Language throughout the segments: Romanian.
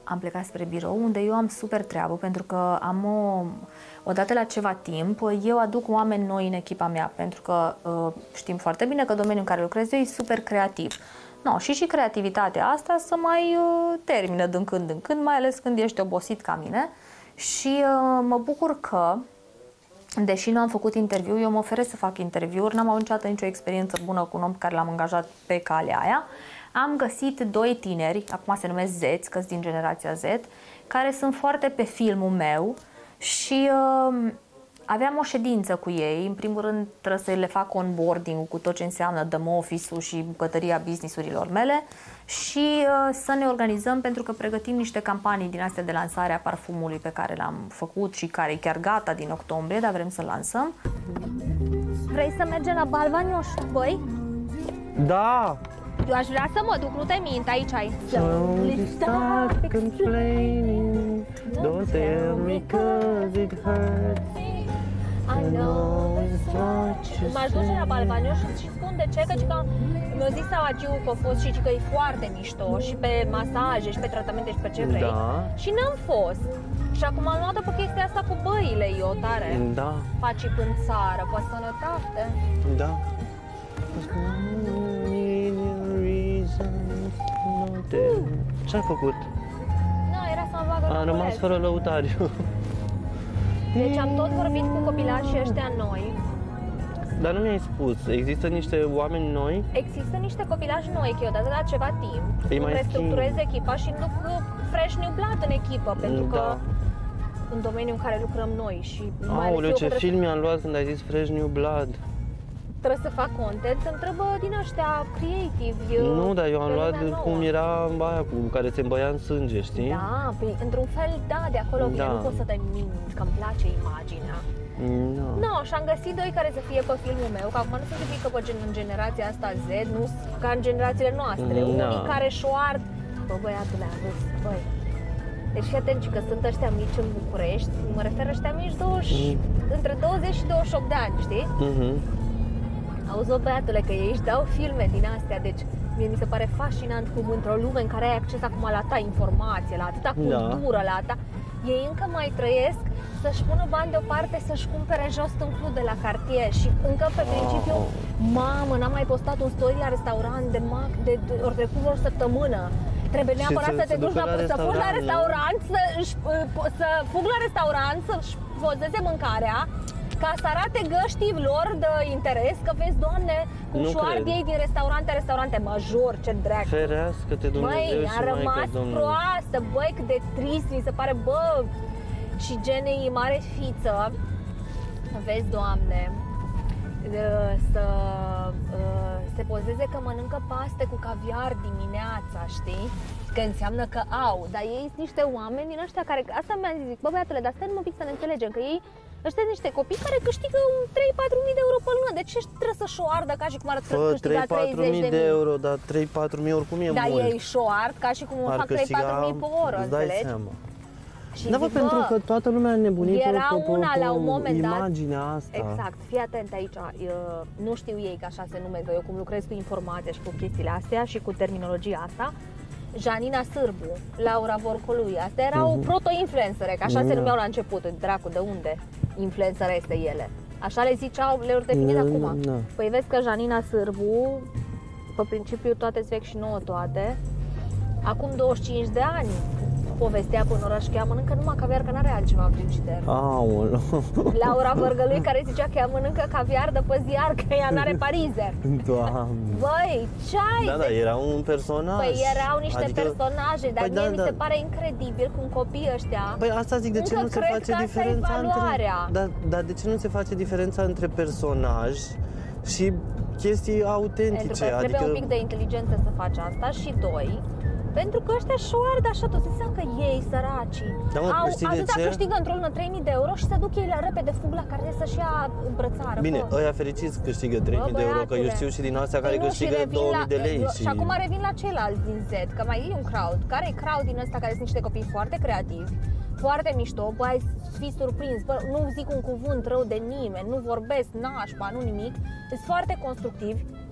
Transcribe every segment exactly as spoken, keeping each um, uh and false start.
am plecat spre birou, unde eu am super treabă, pentru că am o, odată la ceva timp, eu aduc oameni noi în echipa mea, pentru că știm foarte bine că domeniul în care lucrez eu e super creativ. No, și și creativitatea asta să mai termină din când în când, mai ales când ești obosit ca mine. Și mă bucur că, deși nu am făcut interviu, eu mă oferesc să fac interviuri, n-am avut niciodată nicio experiență bună cu un om pe care l-am angajat pe calea aia. Am găsit doi tineri, acum se numesc Z, că-s din generația Z, care sunt foarte pe filmul meu și uh, aveam o ședință cu ei. În primul rând trebuie să le fac onboarding-ul cu tot ce înseamnă demo office-ul și bucătăria business-urilor mele și uh, să ne organizăm pentru că pregătim niște campanii din astea de lansare a parfumului pe care l-am făcut și care e chiar gata din octombrie, dar vrem să lansăm. Vrei să mergem la Balvanioș, băi? Da! Eu aș vrea să mă duc, nu te mint, aici ai. Don't start complaining, don't tell me cause it hurts. I know it's what you M-aș duce la Balvanioș și spun de ce, căci că mi-a zis Agiu că a fost și că e foarte mișto și pe masaje și pe tratamente și pe ce vrei. Da. Și n-am fost. Și acum am luat pe chestia asta cu băile, eu tare. Da. Faci în țară, pe sănătate. Da. Ce-a făcut? Nu, era să mă bagă. A rămas fără lăutariu. Deci am tot vorbit cu copilașii ăștia noi. Dar nu mi-ai spus, există niște oameni noi? Există niște copilași noi, că eu odată la ceva timp Îi mai restructurez echipa și duc fresh new blood în echipă, pentru Da. că în domeniul în care lucrăm noi și mai ales Aoleu, eu ce trebuie film să, mi-am luat când ai zis Fresh New Blood. trebuie să fac content, îmi trebuie din ăștia creative. Nu, dar eu am pe luat lumea nouă. cum era aia cu care se îmbăia în sânge, știi? Da, păi, într-un fel, da, de acolo vine, Da. nu pot să te mint, că îmi place imaginea. No. No, și am găsit doi care să fie pe filmul meu, că acum nu sunt zic că pe gen, în generația asta Z, nu ca în generațiile noastre, No. unii care șoard. Bă, băiatule, am zis, băi. Deci fii atent că sunt ăștia mici în București, mă refer ăștia mici douăzeci, mm. între douăzeci și douăzeci și opt de ani, știi? Mhm. Auzi, bă, băiatule, că ei își dau filme din astea, deci mie mi se pare fascinant cum într-o lume în care ai acces acum la atâta informație, la atâta cultură, la atâta, ei încă mai trăiesc să-și pună bani deoparte, să-și cumpere jos în club de la cartier și încă pe principiu, mamă, n-am mai postat un story la restaurant de, mac, de, de ori trecut vreo săptămână. Trebuie neapărat să, să te duci la, să fugi la restaurant, să, să fug la restaurant, să-și pozeze mâncarea, ca să arate găștii lor de interes, că vezi, Doamne, cum șoard ei din restaurante, restaurante major, ce drag. Ferească-te Dumnezeu. Băi, și a rămas proastă, băi, cât de trist mi se pare, bă. Și genei mare fiță, vezi, Doamne, să se pozeze că mănâncă paste cu caviar dimineața, știi? Că înseamnă că au, dar ei sunt niște oameni din ăștia care, asta mi-a zis, bă, băiatule, dar stai un pic să ne înțelegem, că ei, ăștia sunt niște copii care câștigă trei patru mii de euro pe lună, de ce trebuie să șoardă ca și cum ar câștiga treizeci de mii de euro, dar trei patru mii oricum e dar mult. Dar ei șoard ca și cum fac trei patru mii pe oră, înțelegi? Da, bă, pentru că toată lumea a nebunit era pe, una pe, la un moment dat, imaginea asta. Exact, fii atent aici, eu, nu știu ei că așa se numește, eu cum lucrez cu informația și cu chestiile astea și cu terminologia asta. Janina Sârbu, Laura Vorcolui, astea erau uh-huh. proto-influencere, că așa uh-huh. se numeau la început, dracu, de unde influencer este ele? Așa le ziceau, le-au definit uh-huh. acum. Uh-huh. Păi vezi că Janina Sârbu, pe principiu toate-ți vechi și nouă toate, acum douăzeci și cinci de ani, povestea până oraș că ea mănâncă numai caviar, că n-are altceva în frigider. Aoleu. Laura Vărgălui care zicea că ea mănâncă caviar de pe ziar, că ea n-are parizer. Doamne. Băi, ce-ai? Da, da, era un personaj. Păi erau niște adică... personaje, dar păi mie da, mi da. se pare incredibil cum copiii ăștia. Păi asta zic, de ce nu se face diferența între... Dar da, de ce nu se face diferența între personaj și chestii autentice? Pentru că adică... trebuie un pic de inteligență să faci asta și doi, pentru că ăștia șoardă așa, tot înseamnă că ei, săracii, da, mă, au atâta ce? câștigă într-o lună trei mii de euro și se duc ei la repede, fug la care să-și ia brățară. Bine, fă. ăia fericiți câștigă trei mii de euro, că eu știu și din astea care câștigă două mii de lei. La, și... și acum revin la ceilalți din Z, că mai e un crowd. Care e crowd din ăsta care sunt niște copii foarte creativi, foarte mișto, bă, ai fi surprins, bă, nu zic un cuvânt rău de nimeni, nu vorbesc nașpa, nu nimic, sunt foarte constructivi,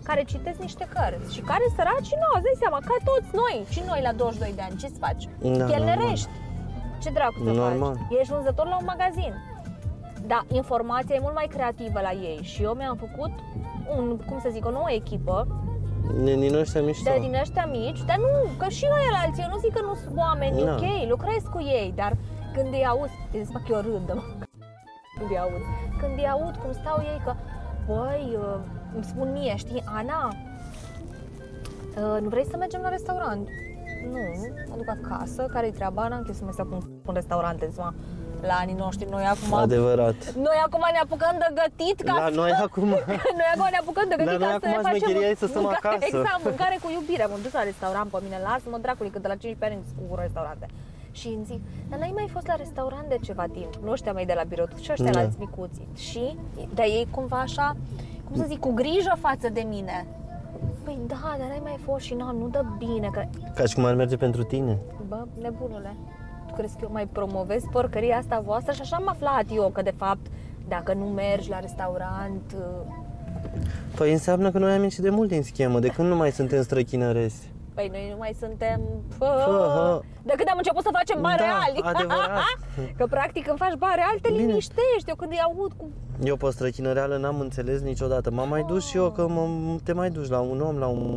care citesc niște cărți și care săraci nu, îți dai seama, ca toți noi, și noi la douăzeci și doi de ani, ce-ți faci? Da, Chelnerești. Ce dracu să normal. faci? Ești vânzător la un magazin. Da, informația e mult mai creativă la ei și eu mi-am făcut un, cum să zic, o nouă echipă. Din ăștia mișto. De din ăștia mici, dar nu, că și ăia la alții, eu nu zic că nu sunt oameni, Da. ok, lucrez cu ei, dar când îi aud, îți fac eu râd, mă. Când îi aud, când îi aud cum stau ei că, băi, uh, îmi spun mie, știi, Ana, uh, nu vrei să mergem la restaurant? Nu, mă duc acasă, care-i treaba, n-am chef să mai stau cu un restaurant, ziua. La anii noștri, noi acum... Adevărat. Noi acum ne apucăm de gătit ca La să... noi acum... noi acum ne apucăm de gătit La ca noi să ne acum facem... șmecheria e să stăm mânca... acasă. Exact, mâncare cu iubire. M-am dus la restaurant pe mine, lasă-mă dracului, că de la cincisprezece ani cu restaurante. Și îmi zic, dar n-ai mai fost la restaurant de ceva timp? Nu ăștia mai de la birou, și ăștia Da. la alți micuți. Și, dar ei cumva așa, cum să zic, cu grijă față de mine. Păi da, dar n-ai mai fost și nu, nu dă bine, că... Ca și cum ar merge pentru tine. Bă, nebunule, tu crezi că eu mai promovez porcăria asta voastră? Și așa am aflat eu că, de fapt, dacă nu mergi la restaurant... Păi înseamnă că noi am ieșit de mult din schemă, de când nu mai suntem străchinărești. Păi noi nu mai suntem... Fă, de când am început să facem bani Da, reali. adevărat. Că practic când faci bani reali te Bine. liniștești. Eu când îi aud cu... Eu pe străchină reală n-am înțeles niciodată. M-am mai dus și eu că mă, te mai duci la un om, la un,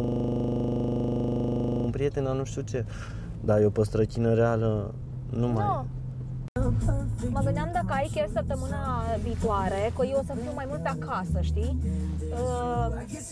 un prieten, la nu știu ce. Dar eu pe străchină reală nu mai... No. Mă gândeam dacă ai chiar săptămâna viitoare, că eu o să fiu mai mult pe acasă, știi? Uh,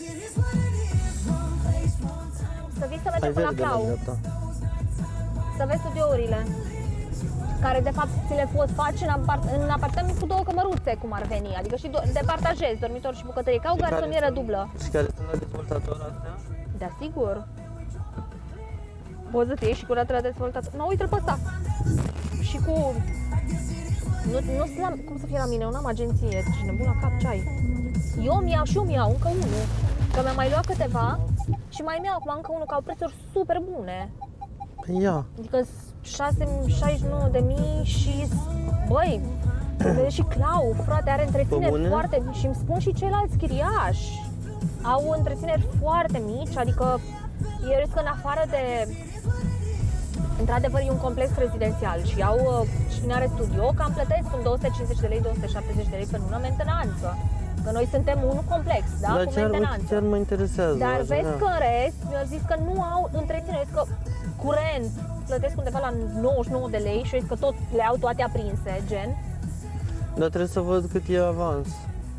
să vii să mergem Hai până la verde la Clau, dreapta. să vezi studiourile, care de fapt ți le poți face în, apart- în apartament cu două cămăruțe, cum ar veni, adică și do- departajezi, dormitor și bucătărie, ca o garsonieră dublă. Și care sunt la dezvoltator astea? Da, sigur. Poți să te ieși și cu ratele dezvoltator. Nu, uite-l pe ăsta. Și cu... Nu, nu la, cum să fie la mine, eu n-am agenție, ești nebun la cap, ce ai? Eu mi iau și eu mi iau încă unul, că mi-am mai luat câteva și mai mi-au acum încă unul, că au prețuri super bune. Păi ia. Adică șase sute șaizeci și nouă de mii și, băi, vede și Clau, frate, are întrețineri Pe bune? foarte mici și îmi spun și ceilalți chiriași. Au întrețineri foarte mici, adică eu zic că în afară de... Într-adevăr e un complex rezidențial și au și are studio, cam plătesc în două sute cincizeci de lei, două sute șaptezeci de lei pe lună mentenanță. Că noi suntem unul complex, da? Dar cu chiar, mentenanță. chiar mă interesează. Dar aș vezi vrea. că în rest mi-au zis că nu au întreținere, zic că curent plătesc undeva la nouăzeci și nouă de lei și eu zic că tot le au toate aprinse, gen. Dar trebuie să văd cât e avans.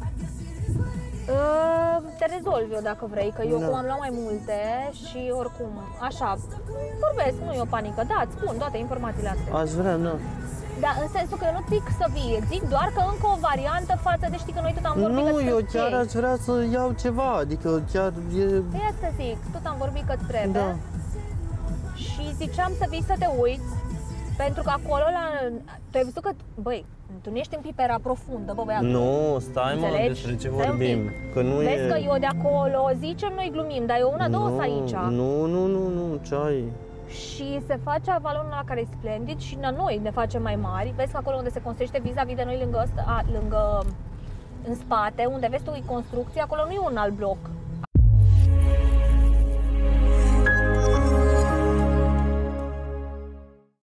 Uh, te rezolv eu dacă vrei, că eu Da. cum am luat mai multe și oricum, așa, vorbesc, nu e o panică, da, îți spun toate informațiile astea. Aș vrea, nu. Da, în sensul că eu nu zic să vii, zic doar că încă o variantă față de, știi că noi tot am vorbit că Nu, eu îți chiar iei. aș vrea să iau ceva, adică chiar e... Păi asta zic, tot am vorbit că îți trebuie. Da. Și ziceam să vii să te uiți, pentru că acolo, la, tu ai văzut că, băi, tu nu ești în pipera profundă, bă, băiatul. Nu, stai mă, Înțelegi? despre ce Stai un vorbim. pic. Că nu Vezi e... că eu de acolo, zicem, noi glumim, dar eu una, două nu, sunt aici. Nu, nu, nu, nu, ce ai? Și se face avalonul ăla care e splendid și la noi ne facem mai mari. Vezi că acolo unde se construiește vis-a-vis de noi, lângă, ăsta, a, lângă în spate, unde vezi tu e construcție, acolo nu e un alt bloc.